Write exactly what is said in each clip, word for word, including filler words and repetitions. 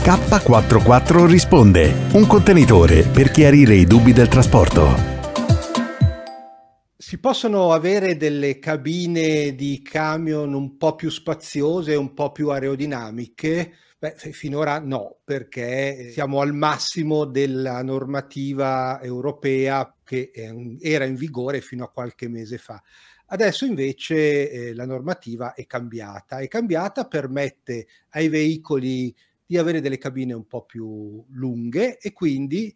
K quarantaquattro risponde, un contenitore per chiarire i dubbi del trasporto. Si possono avere delle cabine di camion un po' più spaziose, un po' più aerodinamiche? Beh, finora no, perché siamo al massimo della normativa europea che era in vigore fino a qualche mese fa. Adesso invece eh, la normativa è cambiata. È cambiata, permette ai veicoli di avere delle cabine un po' più lunghe e quindi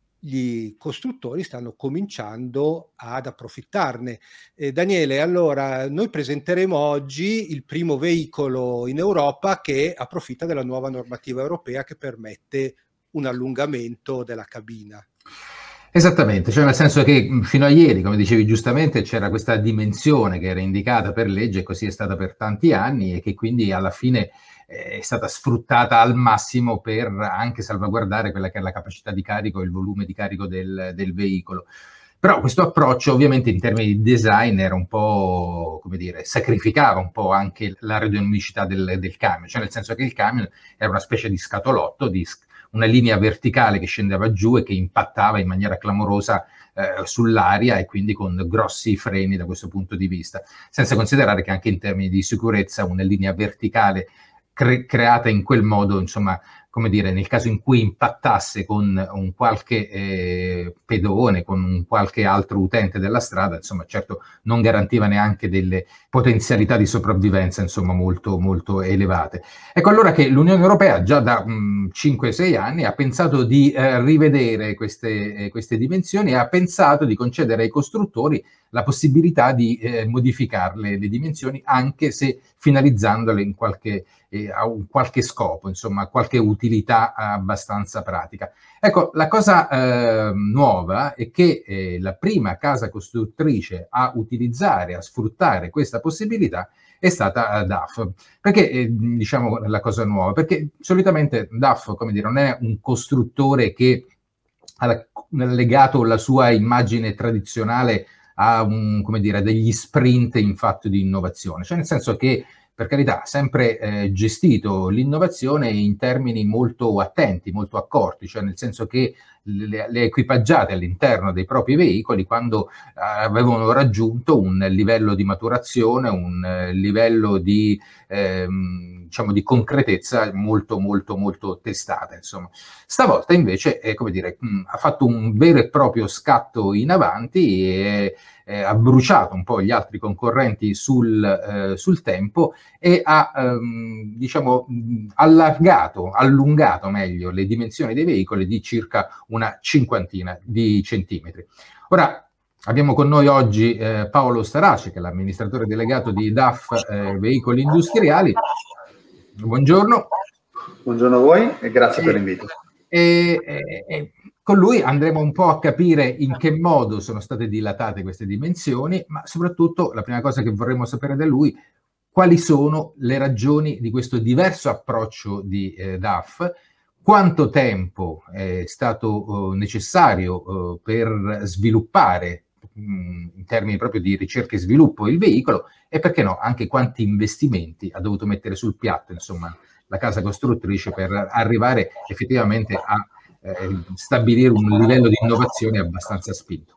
gli costruttori stanno cominciando ad approfittarne. Eh, Daniele, allora noi presenteremo oggi il primo veicolo in Europa che approfitta della nuova normativa europea che permette un allungamento della cabina. Esattamente, cioè nel senso che fino a ieri, come dicevi giustamente, c'era questa dimensione che era indicata per legge e così è stata per tanti anni e che quindi alla fine è stata sfruttata al massimo per anche salvaguardare quella che è la capacità di carico e il volume di carico del, del veicolo. Però questo approccio ovviamente in termini di design era un po', come dire, sacrificava un po' anche l'aerodinamicità del, del camion, cioè nel senso che il camion era una specie di scatolotto, di una linea verticale che scendeva giù e che impattava in maniera clamorosa eh, sull'aria e quindi con grossi freni da questo punto di vista, senza considerare che anche in termini di sicurezza una linea verticale Cre- creata in quel modo, insomma, come dire, nel caso in cui impattasse con un qualche eh, pedone, con un qualche altro utente della strada, insomma, certo non garantiva neanche delle potenzialità di sopravvivenza, insomma, molto, molto elevate. Ecco allora che l'Unione Europea già da cinque sei anni ha pensato di eh, rivedere queste, eh, queste dimensioni e ha pensato di concedere ai costruttori la possibilità di eh, modificarle le dimensioni, anche se finalizzandole in qualche, eh, a un qualche scopo, insomma, a qualche utilità abbastanza pratica. Ecco, la cosa eh, nuova è che eh, la prima casa costruttrice a utilizzare, a sfruttare questa possibilità è stata uh, D A F. Perché, eh, diciamo, la cosa nuova? Perché solitamente D A F, come dire, non è un costruttore che ha legato la sua immagine tradizionale a un, come dire, degli sprint in fatto di innovazione, cioè nel senso che, per carità, ha sempre eh, gestito l'innovazione in termini molto attenti, molto accorti, cioè nel senso che le, le equipaggiate all'interno dei propri veicoli quando eh, avevano raggiunto un livello di maturazione, un eh, livello di, ehm, diciamo, di concretezza molto, molto, molto testata, insomma. Stavolta invece, eh, come dire, mh, ha fatto un vero e proprio scatto in avanti e eh, ha bruciato un po' gli altri concorrenti sul, eh, sul tempo e ha, ehm, diciamo, allargato, allungato meglio le dimensioni dei veicoli di circa una cinquantina di centimetri. Ora, abbiamo con noi oggi eh, Paolo Starace, che è l'amministratore delegato di D A F eh, Veicoli Industriali. Buongiorno. Buongiorno a voi e grazie e, per l'invito. E, e, e con lui andremo un po' a capire in che modo sono state dilatate queste dimensioni, ma soprattutto la prima cosa che vorremmo sapere da lui, quali sono le ragioni di questo diverso approccio di eh, D A F, quanto tempo è stato eh, necessario eh, per sviluppare mh, in termini proprio di ricerca e sviluppo il veicolo e perché no, anche quanti investimenti ha dovuto mettere sul piatto, insomma, la casa costruttrice per arrivare effettivamente a eh, stabilire un livello di innovazione abbastanza spinto.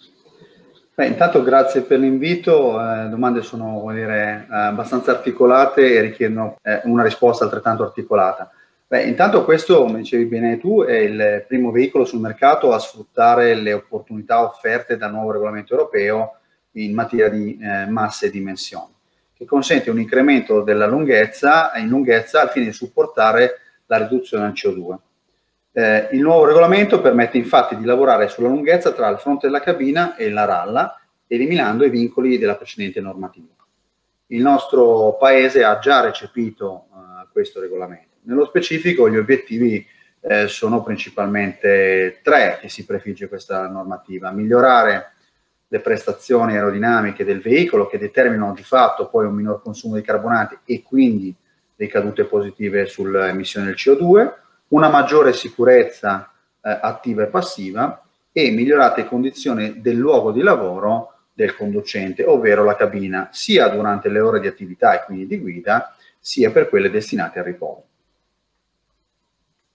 Beh, intanto grazie per l'invito, le eh, domande sono, vuol dire, eh, abbastanza articolate e richiedono eh, una risposta altrettanto articolata. Beh, intanto questo, come dicevi bene tu, è il primo veicolo sul mercato a sfruttare le opportunità offerte dal nuovo regolamento europeo in materia di eh, masse e dimensioni, che consente un incremento della lunghezza in lunghezza al fine di supportare la riduzione del C O due. Eh, il nuovo regolamento permette infatti di lavorare sulla lunghezza tra il fronte della cabina e la ralla, eliminando i vincoli della precedente normativa. Il nostro Paese ha già recepito eh, questo regolamento. Nello specifico gli obiettivi eh, sono principalmente tre che si prefigge questa normativa: migliorare le prestazioni aerodinamiche del veicolo, che determinano di fatto poi un minor consumo di carburanti e quindi ricadute positive sulle emissioni del C O due, una maggiore sicurezza eh, attiva e passiva e migliorate condizioni del luogo di lavoro del conducente, ovvero la cabina, sia durante le ore di attività e quindi di guida, sia per quelle destinate al riposo.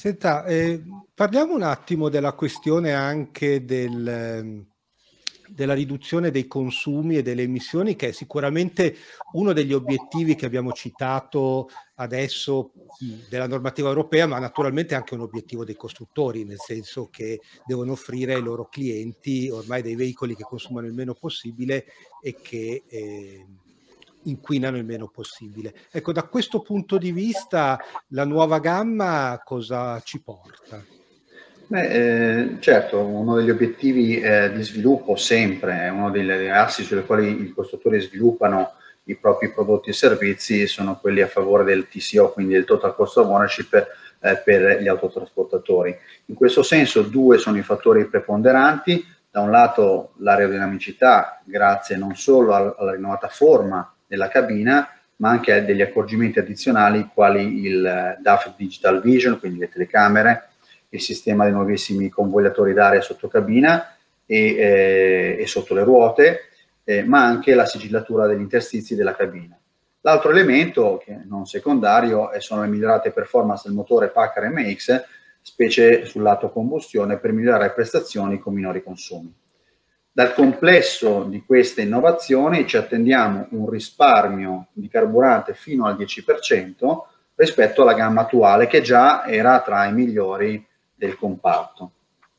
Senta, eh, parliamo un attimo della questione anche del, della riduzione dei consumi e delle emissioni, che è sicuramente uno degli obiettivi che abbiamo citato adesso della normativa europea, ma naturalmente anche un obiettivo dei costruttori, nel senso che devono offrire ai loro clienti ormai dei veicoli che consumano il meno possibile e che eh, inquinano il meno possibile. Ecco, da questo punto di vista la nuova gamma cosa ci porta? Beh, eh, certo, uno degli obiettivi eh, di sviluppo sempre, uno degli assi sulle quali i costruttori sviluppano i propri prodotti e servizi sono quelli a favore del T C O, quindi del Total Cost of Ownership eh, per gli autotrasportatori. In questo senso due sono i fattori preponderanti: da un lato l'aerodinamicità, grazie non solo alla rinnovata forma della cabina, ma anche a degli accorgimenti addizionali quali il D A F Digital Vision, quindi le telecamere, il sistema dei nuovissimi convogliatori d'aria sotto cabina e, eh, e sotto le ruote, eh, ma anche la sigillatura degli interstizi della cabina. L'altro elemento, che non secondario, sono le migliorate performance del motore Packard M X, specie sul lato combustione, per migliorare le prestazioni con minori consumi. Dal complesso di queste innovazioni ci attendiamo un risparmio di carburante fino al dieci per cento rispetto alla gamma attuale, che già era tra i migliori del comparto.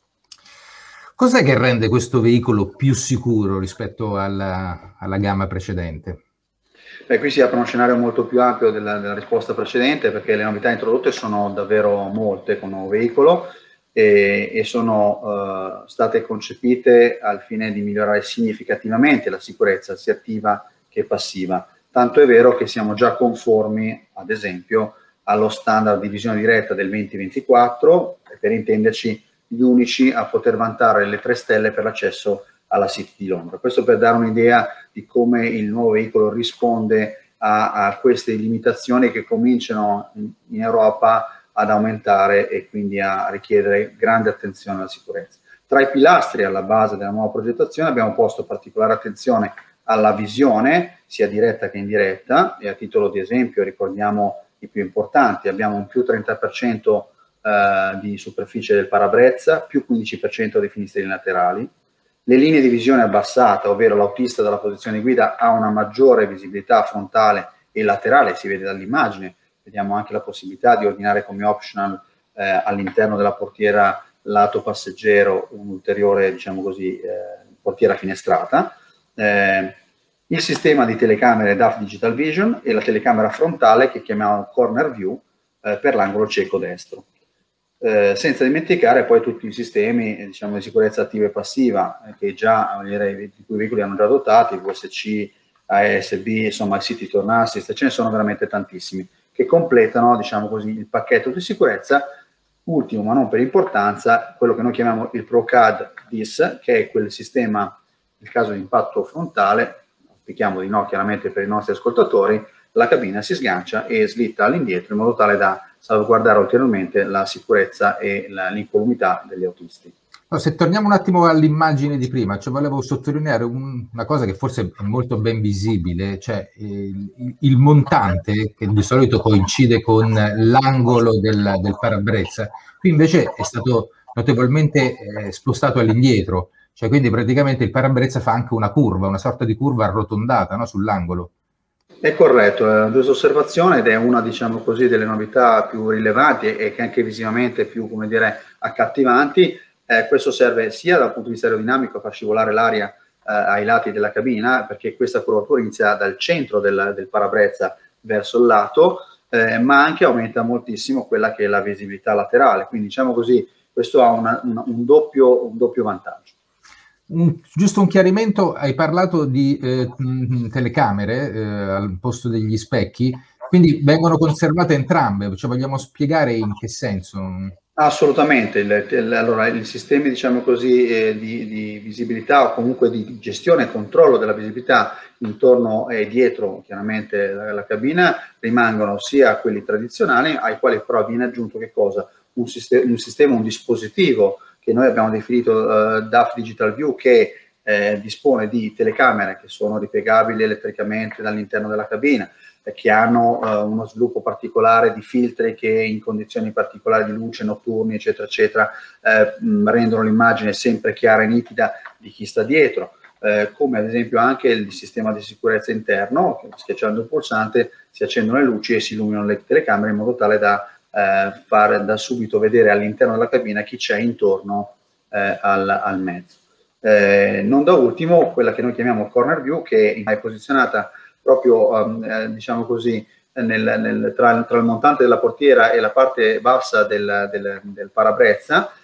Cos'è che rende questo veicolo più sicuro rispetto alla, alla gamma precedente? Beh, qui si apre uno scenario molto più ampio della, della risposta precedente, perché le novità introdotte sono davvero molte con il nuovo veicolo e, e sono uh, state concepite al fine di migliorare significativamente la sicurezza sia attiva che passiva. Tanto è vero che siamo già conformi, ad esempio, allo standard di visione diretta del venti ventiquattro, per intenderci gli unici a poter vantare le tre stelle per l'accesso alla City di Londra. Questo per dare un'idea di come il nuovo veicolo risponde a, a queste limitazioni che cominciano in, in Europa ad aumentare e quindi a richiedere grande attenzione alla sicurezza. Tra i pilastri alla base della nuova progettazione abbiamo posto particolare attenzione alla visione, sia diretta che indiretta, e a titolo di esempio ricordiamo i più importanti: abbiamo un più trenta per cento eh, di superficie del parabrezza, più quindici per cento dei finestrini laterali, le linee di visione abbassata, ovvero l'autista dalla posizione di guida ha una maggiore visibilità frontale e laterale, si vede dall'immagine. Vediamo anche la possibilità di ordinare come optional eh, all'interno della portiera lato passeggero un'ulteriore, diciamo così, eh, portiera finestrata. Eh, il sistema di telecamere D A F Digital Vision e la telecamera frontale che chiamiamo Corner View eh, per l'angolo cieco destro. Eh, senza dimenticare poi tutti i sistemi eh, diciamo, di sicurezza attiva e passiva eh, che già, direi, di cui i veicoli hanno già dotati, V S C, A S B, insomma il City Turn Assist, ce ne sono veramente tantissimi che completano, diciamo così, il pacchetto di sicurezza. Ultimo, ma non per importanza, quello che noi chiamiamo il ProCAD D I S, che è quel sistema, nel caso di impatto frontale, spieghiamo di no chiaramente per i nostri ascoltatori, la cabina si sgancia e slitta all'indietro in modo tale da salvaguardare ulteriormente la sicurezza e l'incolumità degli autisti. No, se torniamo un attimo all'immagine di prima, cioè volevo sottolineare un, una cosa che forse è molto ben visibile, cioè il, il montante che di solito coincide con l'angolo del, del parabrezza, qui invece è stato notevolmente eh, spostato all'indietro, cioè quindi praticamente il parabrezza fa anche una curva, una sorta di curva arrotondata, no, sull'angolo. È corretto, è una giusta osservazione ed è una, diciamo così, delle novità più rilevanti e che anche visivamente più, come dire, accattivanti. Eh, questo serve sia dal punto di vista aerodinamico a far scivolare l'aria eh, ai lati della cabina, perché questa curvatura inizia dal centro del, del parabrezza verso il lato, eh, ma anche aumenta moltissimo quella che è la visibilità laterale. Quindi, diciamo così, questo ha una, una, un, doppio, un doppio vantaggio. Un, giusto un chiarimento, hai parlato di eh, telecamere eh, al posto degli specchi, quindi vengono conservate entrambe, cioè vogliamo spiegare in che senso? Assolutamente, il, il, allora i sistemi, diciamo così, eh, di, di visibilità o comunque di gestione e controllo della visibilità intorno e dietro chiaramente la, la cabina rimangono sia quelli tradizionali, ai quali però viene aggiunto che cosa? Un, sistema, un sistema, un dispositivo che noi abbiamo definito uh, D A F Digital View, che eh, dispone di telecamere che sono ripiegabili elettricamente dall'interno della cabina, eh, che hanno eh, uno sviluppo particolare di filtri che in condizioni particolari di luce, notturni, eccetera, eccetera, eh, mh, rendono l'immagine sempre chiara e nitida di chi sta dietro. Eh, come ad esempio anche il sistema di sicurezza interno, che schiacciando il pulsante si accendono le luci e si illuminano le telecamere in modo tale da eh, far da subito vedere all'interno della cabina chi c'è intorno eh, al, al mezzo. Eh, non da ultimo quella che noi chiamiamo corner view, che è posizionata proprio um, eh, diciamo così nel, nel, tra, tra il montante della portiera e la parte bassa del, del, del parabrezza,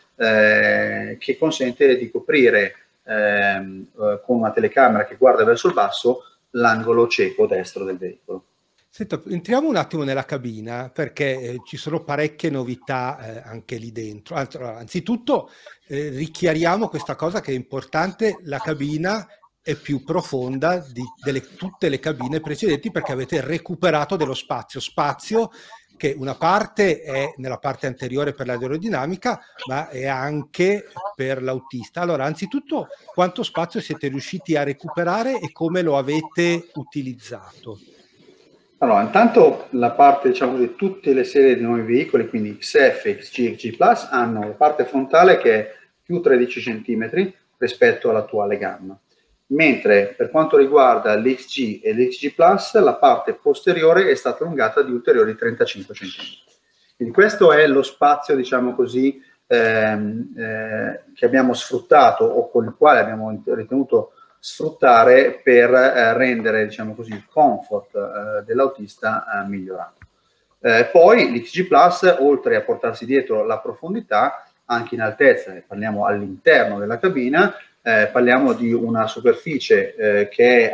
eh, che consente di coprire Ehm, eh, con una telecamera che guarda verso il basso l'angolo cieco destro del veicolo. Senta, entriamo un attimo nella cabina, perché eh, ci sono parecchie novità eh, anche lì dentro. Allora, anzitutto eh, richiariamo questa cosa che è importante: la cabina è più profonda di delle, tutte le cabine precedenti, perché avete recuperato dello spazio, spazio che una parte è nella parte anteriore per l'aerodinamica, ma è anche per l'autista. Allora, anzitutto, quanto spazio siete riusciti a recuperare e come lo avete utilizzato? Allora, intanto la parte, diciamo così, tutte le serie di nuovi veicoli, quindi X F, X G e X G Plus, hanno la parte frontale che è più tredici centimetri rispetto all'attuale gamma. Mentre per quanto riguarda l'X G e l'X G Plus, la parte posteriore è stata allungata di ulteriori trentacinque centimetri. Quindi questo è lo spazio, diciamo così, ehm, eh, che abbiamo sfruttato, o con il quale abbiamo ritenuto sfruttare per eh, rendere, diciamo così, il comfort eh, dell'autista eh, migliorato. Eh, poi l'X G Plus, oltre a portarsi dietro la profondità, anche in altezza, parliamo all'interno della cabina, Eh, parliamo di una superficie eh, che è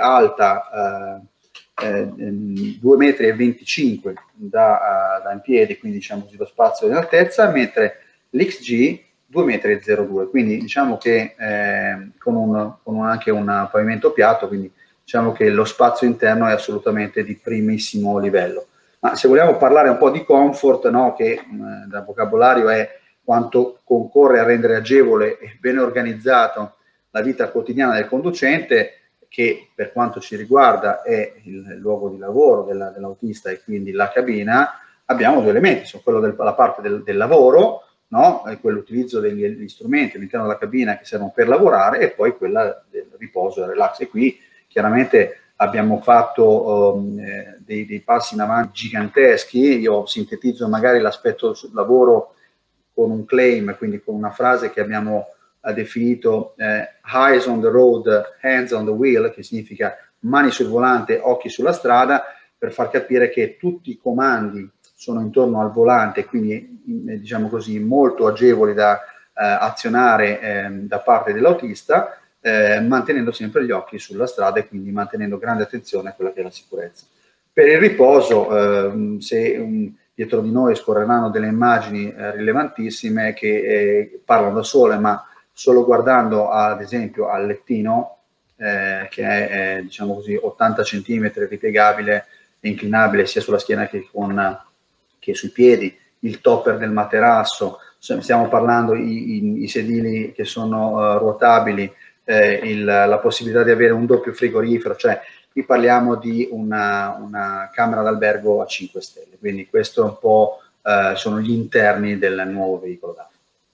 alta eh, eh, due virgola venticinque metri da, uh, da in piedi, quindi diciamo così lo spazio in altezza, mentre l'X G due virgola zero due metri, quindi diciamo che eh, con, un, con un, anche un pavimento piatto, quindi diciamo che lo spazio interno è assolutamente di primissimo livello. Ma se vogliamo parlare un po' di comfort, no, che eh, da vocabolario è quanto concorre a rendere agevole e ben organizzato la vita quotidiana del conducente, che per quanto ci riguarda è il luogo di lavoro della, dell'autista e quindi la cabina, abbiamo due elementi: sono quello della parte del, del lavoro, no? E quell'utilizzo degli, degli strumenti all'interno della cabina che servono per lavorare, e poi quella del riposo e del relax. E qui chiaramente abbiamo fatto um, eh, dei, dei passi in avanti giganteschi. Io sintetizzo magari l'aspetto sul lavoro con un claim, quindi con una frase che abbiamo ha definito eh, eyes on the road, hands on the wheel, che significa mani sul volante, occhi sulla strada, per far capire che tutti i comandi sono intorno al volante, quindi diciamo così molto agevoli da eh, azionare eh, da parte dell'autista, eh, mantenendo sempre gli occhi sulla strada e quindi mantenendo grande attenzione a quella che è la sicurezza. Per il riposo, eh, se um, dietro di noi scorreranno delle immagini eh, rilevantissime che eh, parlano da sole, ma solo guardando ad esempio al lettino, eh, che è eh, diciamo così ottanta centimetri, ripiegabile e inclinabile sia sulla schiena che, con, che sui piedi, il topper del materasso, stiamo parlando i, i, i sedili che sono uh, ruotabili, eh, il, la possibilità di avere un doppio frigorifero, cioè qui parliamo di una, una camera d'albergo a cinque stelle, quindi questo è un po' uh, sono gli interni del nuovo veicolo D A F.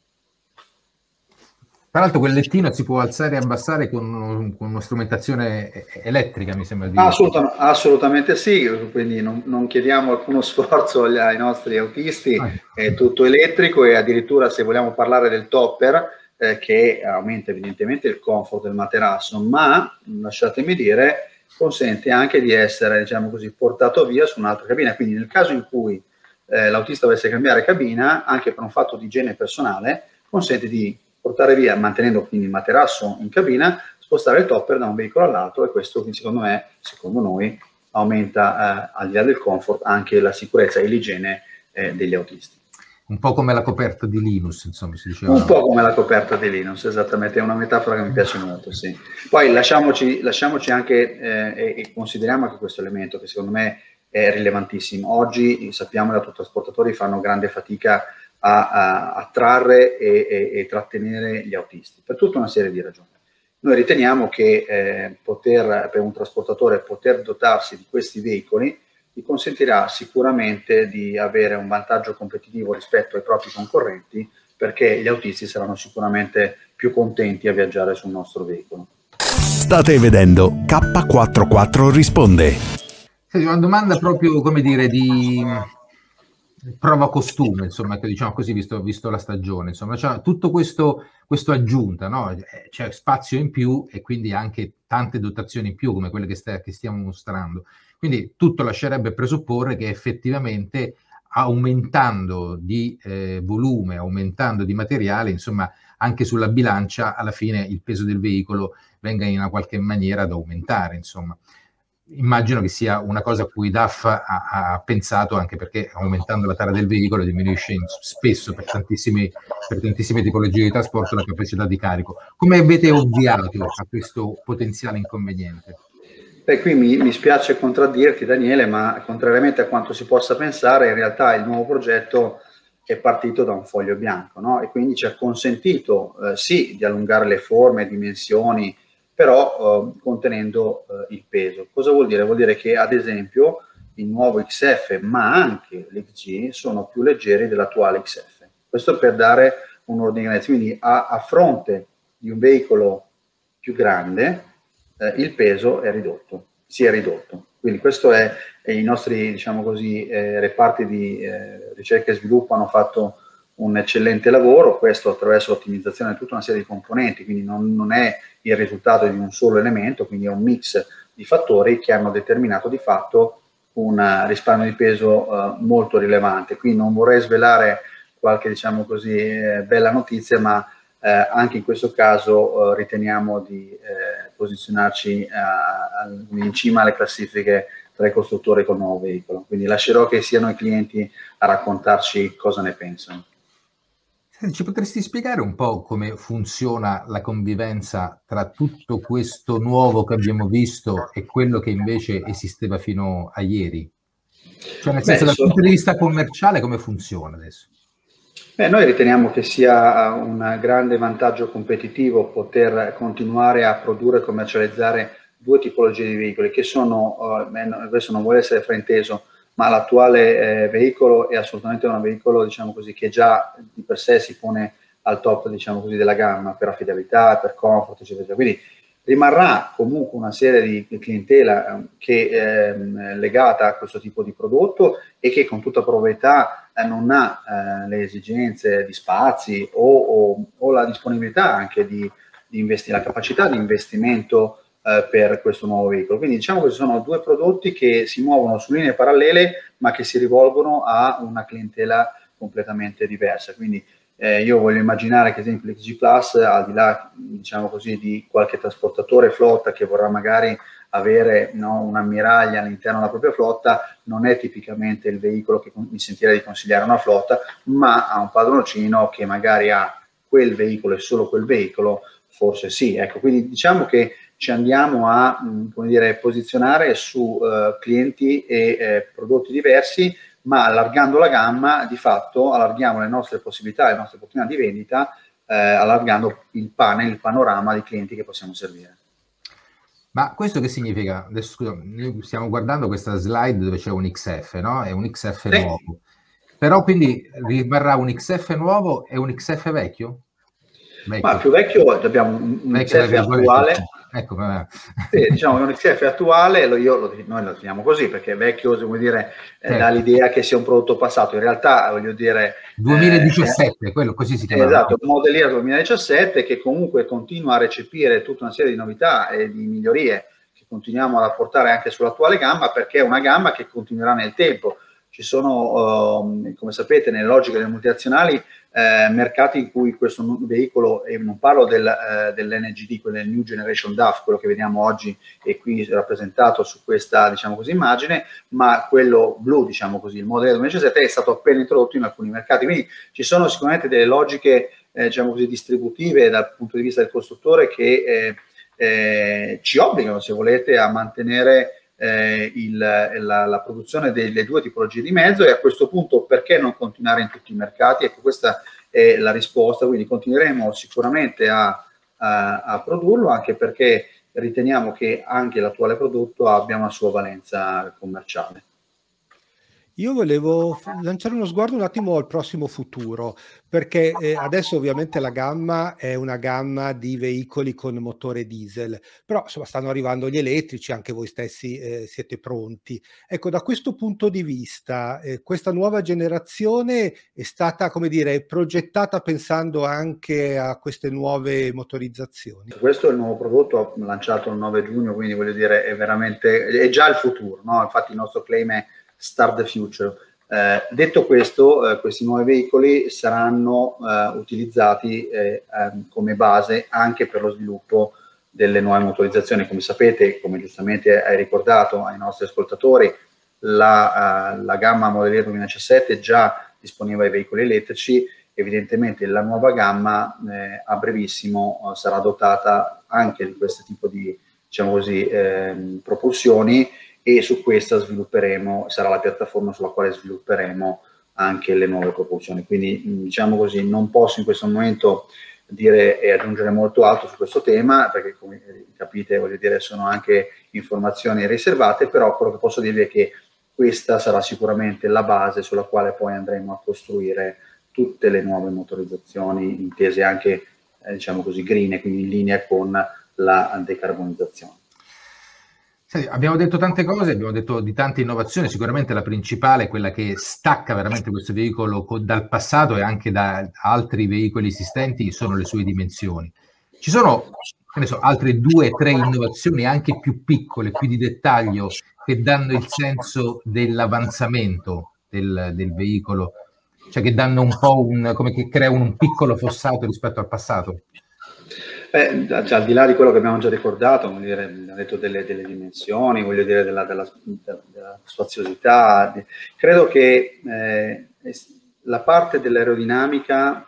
Tra l'altro quel lettino si può alzare e abbassare con, con una strumentazione elettrica, mi sembra di dire. Assolutamente, assolutamente sì, quindi non, non chiediamo alcuno sforzo agli, ai nostri autisti, ah. È tutto elettrico, e addirittura se vogliamo parlare del topper, eh, che aumenta evidentemente il comfort del materasso, ma lasciatemi dire, consente anche di essere, diciamo così, portato via su un'altra cabina, quindi nel caso in cui eh, l'autista dovesse cambiare cabina, anche per un fatto di igiene personale, consente di portare via, mantenendo quindi il materasso in cabina, spostare il topper da un veicolo all'altro, e questo secondo me, secondo noi, aumenta eh, al di là del comfort anche la sicurezza e l'igiene eh, degli autisti. Un po' come la coperta di Linus, insomma, si diceva. Un po' come la coperta di Linus, esattamente, è una metafora che mi piace molto, sì. Poi lasciamoci, lasciamoci anche eh, e, e consideriamo anche questo elemento che secondo me è rilevantissimo. Oggi sappiamo che gli autotrasportatori fanno grande fatica a, a attrarre e, e, e trattenere gli autisti, per tutta una serie di ragioni. Noi riteniamo che eh, poter, per un trasportatore poter dotarsi di questi veicoli, ti consentirà sicuramente di avere un vantaggio competitivo rispetto ai propri concorrenti, perché gli autisti saranno sicuramente più contenti a viaggiare sul nostro veicolo. State vedendo K quarantaquattro risponde. Senti, una domanda proprio, come dire, di prova costume, insomma, che diciamo così, visto, visto la stagione, insomma, cioè, tutto questo, questo aggiunta, no? C'è spazio in più e quindi anche tante dotazioni in più come quelle che, sta, che stiamo mostrando. Quindi tutto lascerebbe presupporre che effettivamente aumentando di eh, volume, aumentando di materiale, insomma, anche sulla bilancia alla fine il peso del veicolo venga in una qualche maniera ad aumentare, insomma. Immagino che sia una cosa a cui D A F ha, ha pensato, anche perché aumentando la tara del veicolo diminuisce in, spesso per, tantissimi, per tantissime tipologie di trasporto la capacità di carico. Come avete ovviato a questo potenziale inconveniente? Beh, qui mi, mi spiace contraddirti, Daniele, ma contrariamente a quanto si possa pensare, in realtà il nuovo progetto è partito da un foglio bianco, no? E quindi ci ha consentito eh, sì di allungare le forme, dimensioni, però eh, contenendo eh, il peso. Cosa vuol dire? Vuol dire che ad esempio il nuovo X F, ma anche l'X G, sono più leggeri dell'attuale X F. Questo per dare un ordine di grandezza. Quindi a, a fronte di un veicolo più grande, eh, il peso è ridotto, si è ridotto. Quindi questo è, è i nostri, diciamo così, eh, reparti di eh, ricerca e sviluppo hanno fatto un eccellente lavoro, questo attraverso l'ottimizzazione di tutta una serie di componenti, quindi non, non è il risultato di un solo elemento, quindi è un mix di fattori che hanno determinato di fatto un risparmio di peso eh, molto rilevante. Qui non vorrei svelare qualche, diciamo così, eh, bella notizia, ma eh, anche in questo caso eh, riteniamo di eh, posizionarci eh, in cima alle classifiche tra i costruttori col nuovo veicolo. Quindi lascerò che siano i clienti a raccontarci cosa ne pensano. Ci potresti spiegare un po' come funziona la convivenza tra tutto questo nuovo che abbiamo visto e quello che invece esisteva fino a ieri? Cioè, nel senso, Beh, dal so... punto di vista commerciale, come funziona adesso? Beh, noi riteniamo che sia un grande vantaggio competitivo poter continuare a produrre e commercializzare due tipologie di veicoli che sono, uh, adesso non vuole essere frainteso, ma l'attuale eh, veicolo è assolutamente un veicolo, diciamo così, che già di per sé si pone al top, diciamo così, della gamma per affidabilità, per comfort, eccetera. Quindi rimarrà comunque una serie di clientela eh, che è eh, legata a questo tipo di prodotto e che con tutta probabilità eh, non ha eh, le esigenze di spazi o, o, o la disponibilità anche di, di investire, la capacità di investimento Uh, per questo nuovo veicolo. Quindi diciamo che sono due prodotti che si muovono su linee parallele ma che si rivolgono a una clientela completamente diversa. Quindi eh, io voglio immaginare che ad esempio l'X G Plus, al di là, diciamo così, di qualche trasportatore flotta che vorrà magari avere, no, un'ammiraglia all'interno della propria flotta, non è tipicamente il veicolo che mi sentirei di consigliare a una flotta, ma a un padroncino che magari ha quel veicolo e solo quel veicolo, forse sì. Ecco, quindi diciamo che ci andiamo a, come dire, posizionare su uh, clienti e eh, prodotti diversi, ma allargando la gamma, di fatto allarghiamo le nostre possibilità, le nostre opportunità di vendita, eh, allargando il panel, il panorama di clienti che possiamo servire. Ma questo che significa? Adesso, scusa, noi stiamo guardando questa slide dove c'è un X F, no? È un X F sì. nuovo. Però quindi rimarrà un X F nuovo e un X F vecchio? Vecchio. Ma più vecchio abbiamo un, un X F attuale. Ecco, sì, diciamo un X F attuale, lo, io, lo, noi lo definiamo così perché vecchio, vuol dire, eh, certo. dà l'idea che sia un prodotto passato. In realtà, voglio dire, duemiladiciassette, eh, quello così si chiama. Esatto, un Model Year duemiladiciassette che comunque continua a recepire tutta una serie di novità e di migliorie che continuiamo ad apportare anche sull'attuale gamma, perché è una gamma che continuerà nel tempo. Ci sono, um, come sapete, nelle logiche delle multinazionali, eh, mercati in cui questo veicolo, e non parlo del, eh, dell'N G D, quello del New Generation D A F, quello che vediamo oggi e qui rappresentato su questa, diciamo così, immagine, ma quello blu, diciamo così, il modello duemiladiciassette è stato appena introdotto in alcuni mercati. Quindi ci sono sicuramente delle logiche, eh, diciamo così, distributive dal punto di vista del costruttore che eh, eh, ci obbligano, se volete, a mantenere Eh, il, la, la produzione delle due tipologie di mezzo, e a questo punto perché non continuare in tutti i mercati? Ecco, questa è la risposta. Quindi continueremo sicuramente a, a, a produrlo, anche perché riteniamo che anche l'attuale prodotto abbia una sua valenza commerciale. Io volevo lanciare uno sguardo un attimo al prossimo futuro, perché eh, adesso ovviamente la gamma è una gamma di veicoli con motore diesel, però insomma stanno arrivando gli elettrici, anche voi stessi eh, siete pronti. Ecco, da questo punto di vista, eh, questa nuova generazione è stata, come dire, progettata pensando anche a queste nuove motorizzazioni. Questo è il nuovo prodotto lanciato il nove giugno, quindi voglio dire è veramente, è già il futuro, no? Infatti il nostro claim è Start the Future. Eh, detto questo, eh, questi nuovi veicoli saranno eh, utilizzati eh, eh, come base anche per lo sviluppo delle nuove motorizzazioni. Come sapete, come giustamente hai ricordato ai nostri ascoltatori, la, uh, la gamma Model Year duemiladiciassette è già disponibile ai veicoli elettrici. Evidentemente la nuova gamma eh, a brevissimo uh, sarà dotata anche di questo tipo di, diciamo così, eh, propulsioni, e su questa svilupperemo, sarà la piattaforma sulla quale svilupperemo anche le nuove propulsioni. Quindi diciamo così, non posso in questo momento dire e aggiungere molto altro su questo tema, perché come capite, voglio dire, sono anche informazioni riservate, però quello che posso dirvi è che questa sarà sicuramente la base sulla quale poi andremo a costruire tutte le nuove motorizzazioni, intese anche, eh, diciamo così, green, e quindi in linea con la decarbonizzazione. Sì, abbiamo detto tante cose, abbiamo detto di tante innovazioni, sicuramente la principale, quella che stacca veramente questo veicolo dal passato e anche da altri veicoli esistenti, sono le sue dimensioni. Ci sono, che ne so, altre due o tre innovazioni anche più piccole, più di dettaglio, che danno il senso dell'avanzamento del, del veicolo, cioè che danno un po' un, come che creano un piccolo fossato rispetto al passato. Beh, cioè, al di là di quello che abbiamo già ricordato, voglio dire, abbiamo detto delle, delle dimensioni, voglio dire della, della, della spaziosità, credo che eh, la parte dell'aerodinamica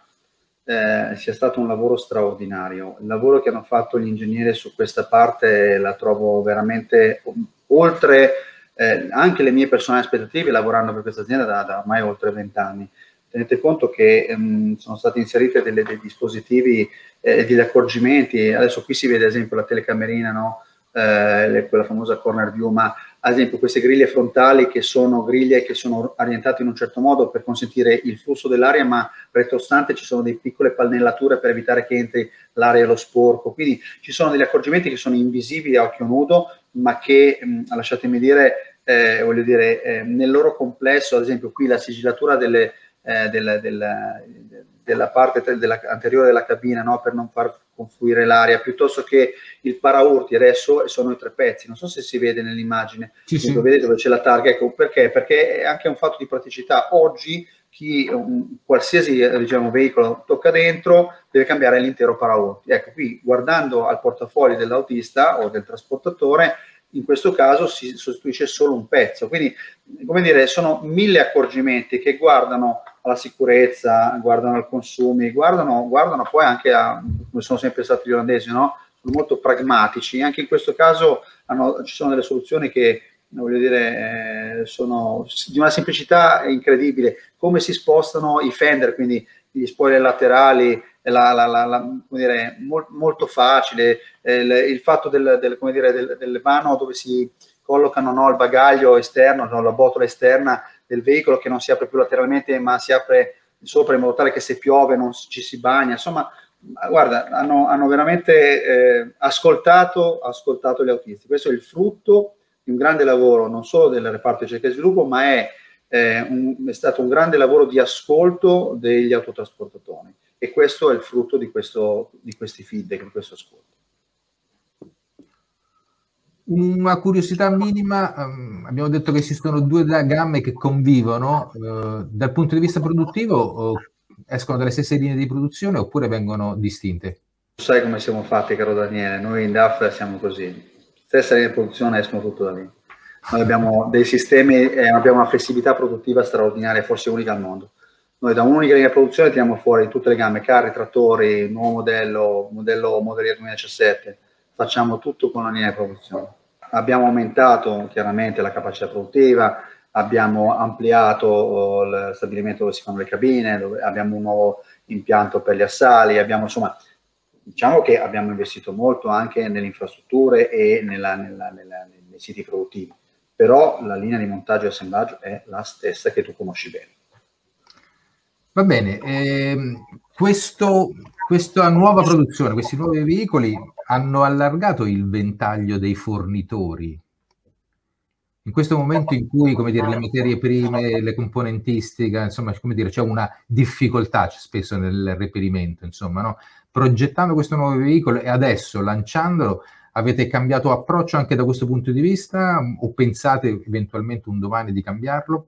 eh, sia stato un lavoro straordinario. Il lavoro che hanno fatto gli ingegneri su questa parte la trovo veramente oltre eh, anche le mie personali aspettative, lavorando per questa azienda da, da ormai oltre vent'anni. Tenete conto che ehm, sono stati inseriti delle, dei dispositivi e eh, degli accorgimenti. Adesso qui si vede ad esempio la telecamerina, no? eh, quella famosa corner view, ma ad esempio queste griglie frontali che sono griglie che sono orientate in un certo modo per consentire il flusso dell'aria, ma retrostante ci sono delle piccole pannellature per evitare che entri l'aria e lo sporco. Quindi ci sono degli accorgimenti che sono invisibili a occhio nudo, ma che, mh, lasciatemi dire, eh, voglio dire, eh, nel loro complesso, ad esempio qui la sigillatura delle Eh, della, della, della parte della, anteriore della cabina, no? Per non far confluire l'aria, piuttosto che il paraurti. Adesso sono i tre pezzi, non so se si vede nell'immagine, sì, sì. Vedete dove c'è la targa, ecco perché, perché è anche un fatto di praticità. Oggi chi un, qualsiasi diciamo, veicolo tocca dentro deve cambiare l'intero paraurti. Ecco, qui guardando al portafoglio dell'autista o del trasportatore, in questo caso si sostituisce solo un pezzo. Quindi, come dire, sono mille accorgimenti che guardano alla sicurezza, guardano ai consumi, guardano, guardano poi anche a, come sono sempre stati gli olandesi, no? Sono molto pragmatici. Anche in questo caso hanno, ci sono delle soluzioni che, voglio dire, eh, sono di una semplicità incredibile. Come si spostano i fender, quindi gli spoiler laterali, la, la, la, la, come dire, mol, molto facile, eh, il, il fatto del, del, come dire, del, del vano dove si collocano, no, il bagaglio esterno, no, la botola esterna del veicolo che non si apre più lateralmente ma si apre sopra, in modo tale che se piove non ci si bagna. Insomma, guarda, hanno, hanno veramente eh, ascoltato, ascoltato gli autisti. Questo è il frutto di un grande lavoro non solo del reparto ricerca e sviluppo, ma è, eh, un, è stato un grande lavoro di ascolto degli autotrasportatori. E questo è il frutto di, questo, di questi feedback, di questo ascolto. Una curiosità minima, um, abbiamo detto che esistono due gamme che convivono, uh, dal punto di vista produttivo uh, escono dalle stesse linee di produzione oppure vengono distinte? Sai come siamo fatti, caro Daniele, noi in D A F siamo così, stessa linea di produzione, escono tutto da lì. Noi abbiamo dei sistemi e abbiamo una flessibilità produttiva straordinaria, forse unica al mondo. Noi da un'unica linea di produzione tiriamo fuori tutte le gamme, carri, trattori, nuovo modello, modello Model Year duemiladiciassette, facciamo tutto con la linea di produzione. Abbiamo aumentato chiaramente la capacità produttiva, abbiamo ampliato il stabilimento dove si fanno le cabine, dove abbiamo un nuovo impianto per gli assali, abbiamo, insomma, diciamo che abbiamo investito molto anche nelle infrastrutture e nella, nella, nella, nei siti produttivi. però la linea di montaggio e assemblaggio è la stessa che tu conosci bene. Va bene, eh, questo, questa nuova produzione, questi nuovi veicoli hanno allargato il ventaglio dei fornitori. In questo momento in cui, come dire, le materie prime, le componentistica, insomma, come dire, c'è una difficoltà spesso nel reperimento, insomma, no? Progettando questo nuovo veicolo e adesso lanciandolo, avete cambiato approccio anche da questo punto di vista o pensate eventualmente un domani di cambiarlo?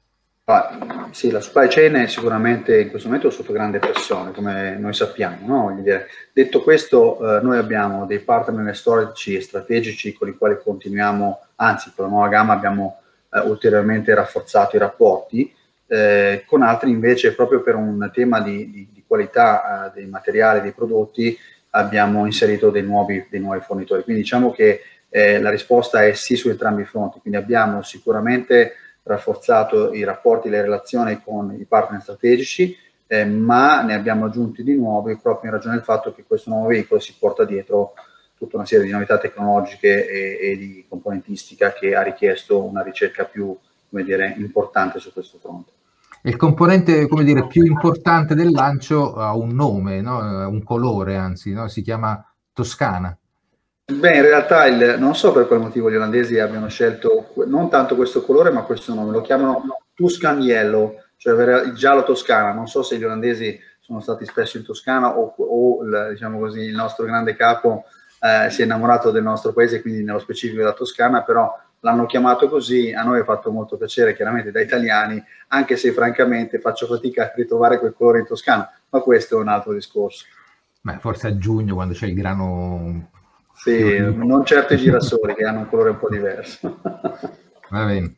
Ah, sì, la supply chain è sicuramente in questo momento sotto grande pressione, come noi sappiamo, no? Voglio dire, detto questo, eh, noi abbiamo dei partner storici e strategici con i quali continuiamo, anzi con la nuova gamma abbiamo eh, ulteriormente rafforzato i rapporti, eh, con altri invece proprio per un tema di, di, di qualità eh, dei materiali, dei prodotti, abbiamo inserito dei nuovi, dei nuovi fornitori. Quindi diciamo che eh, la risposta è sì su entrambi i fronti, quindi abbiamo sicuramente rafforzato i rapporti, le relazioni con i partner strategici, eh, ma ne abbiamo aggiunti di nuovi proprio in ragione del fatto che questo nuovo veicolo si porta dietro tutta una serie di novità tecnologiche e, e di componentistica che ha richiesto una ricerca più, come dire, importante su questo fronte. Il componente, come dire, più importante del lancio ha un nome, no? Un colore anzi, no? Si chiama Toscana. Beh, in realtà il, non so per quale motivo gli olandesi abbiano scelto non tanto questo colore, ma questo nome, lo chiamano Tuscan Yellow, cioè il giallo Toscana. Non so se gli olandesi sono stati spesso in Toscana o, o diciamo così, il nostro grande capo eh, si è innamorato del nostro paese, quindi nello specifico della Toscana, però l'hanno chiamato così. A noi ha fatto molto piacere, chiaramente da italiani, anche se francamente faccio fatica a ritrovare quel colore in Toscana, ma questo è un altro discorso. Beh, forse a giugno quando c'è il grano... Sì, non certo i girasoli che hanno un colore un po' diverso. Va bene.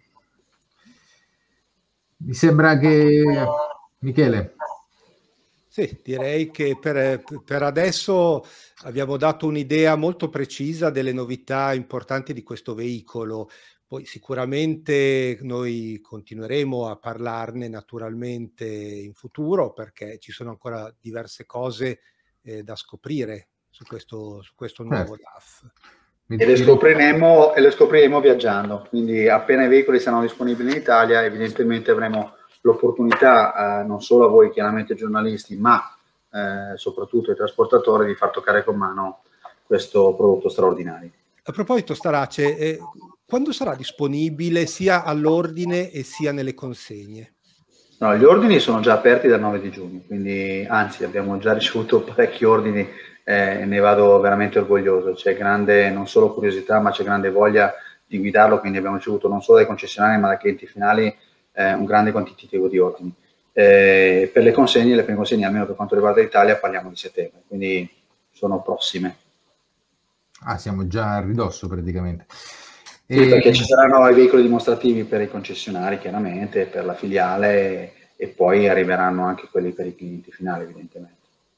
Mi sembra che... Michele? Sì, direi che per, per adesso abbiamo dato un'idea molto precisa delle novità importanti di questo veicolo. Poi sicuramente noi continueremo a parlarne naturalmente in futuro perché ci sono ancora diverse cose eh, da scoprire su questo, su questo nuovo certo. D A F. E le scopriremo, e le scopriremo viaggiando, quindi appena i veicoli saranno disponibili in Italia evidentemente avremo l'opportunità, eh, non solo a voi chiaramente giornalisti, ma eh, soprattutto ai trasportatori di far toccare con mano questo prodotto straordinario. A proposito, Starace, eh, quando sarà disponibile sia all'ordine e sia nelle consegne? No, gli ordini sono già aperti dal nove di giugno, quindi anzi abbiamo già ricevuto parecchi ordini e eh, ne vado veramente orgoglioso. C'è grande non solo curiosità, ma c'è grande voglia di guidarlo, quindi abbiamo ricevuto non solo dai concessionari ma dai clienti finali eh, un grande quantitativo di ordini. Eh, per le consegne, le prime consegne, almeno per quanto riguarda l'Italia, parliamo di settembre, quindi sono prossime. Ah, siamo già a ridosso praticamente. Sì, e... perché ci saranno i veicoli dimostrativi per i concessionari, chiaramente, per la filiale, e poi arriveranno anche quelli per i clienti finali, evidentemente.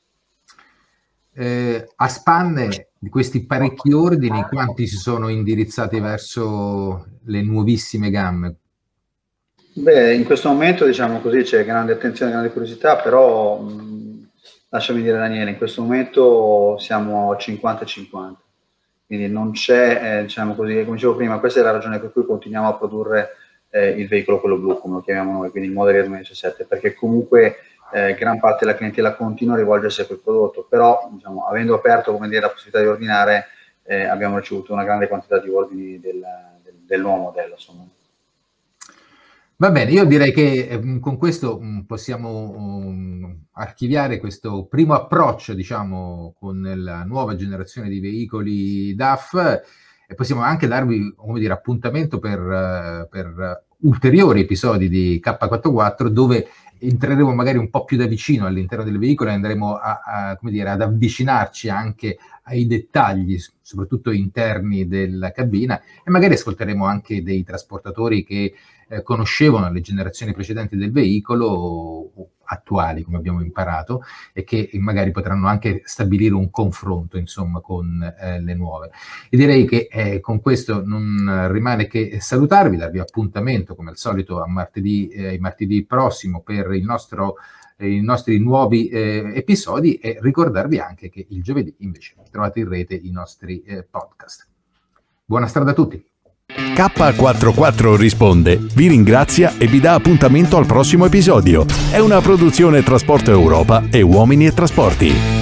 Eh, a spanne di questi parecchi ordini, quanti si sono indirizzati verso le nuovissime gamme? Beh, in questo momento, diciamo così, c'è grande attenzione, grande curiosità, però mh, lasciami dire, Daniele, in questo momento siamo cinquanta cinquanta. Quindi non c'è, eh, diciamo così, come dicevo prima, questa è la ragione per cui continuiamo a produrre eh, il veicolo, quello blu, come lo chiamiamo noi, quindi il Model Year duemiladiciassette, perché comunque eh, gran parte della clientela continua a rivolgersi a quel prodotto, però diciamo, avendo aperto, come dire, la possibilità di ordinare, eh, abbiamo ricevuto una grande quantità di ordini del, del, del nuovo modello, insomma. Va bene, io direi che eh, con questo um, possiamo um, archiviare questo primo approccio, diciamo, con la nuova generazione di veicoli D A F e possiamo anche darvi, come dire, appuntamento per, uh, per ulteriori episodi di K quarantaquattro dove entreremo magari un po' più da vicino all'interno del veicolo e andremo a, a, come dire, ad avvicinarci anche ai dettagli, soprattutto interni della cabina, e magari ascolteremo anche dei trasportatori che eh, conoscevano le generazioni precedenti del veicolo, o attuali, come abbiamo imparato, e che magari potranno anche stabilire un confronto, insomma, con eh, le nuove. E direi che eh, con questo non rimane che salutarvi, darvi appuntamento, come al solito, a martedì, eh, martedì prossimo per il nostro i nostri nuovi eh, episodi e ricordarvi anche che il giovedì invece trovate in rete i nostri eh, podcast. Buona strada a tutti! K quarantaquattro risponde, vi ringrazia e vi dà appuntamento al prossimo episodio. È una produzione Trasporto Europa e Uomini e Trasporti.